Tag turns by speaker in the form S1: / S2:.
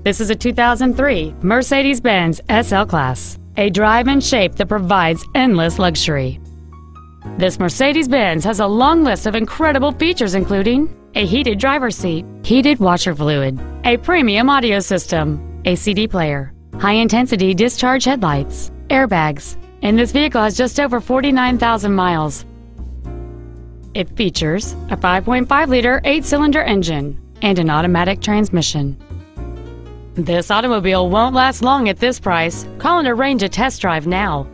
S1: This is a 2003 Mercedes-Benz SL Class, a drive and shape that provides endless luxury. This Mercedes-Benz has a long list of incredible features including a heated driver's seat, heated washer fluid, a premium audio system, a CD player, high-intensity discharge headlights, airbags, and this vehicle has just over 49,000 miles. It features a 5.5-liter 8-cylinder engine and an automatic transmission. This automobile won't last long at this price. Call and arrange a test drive now.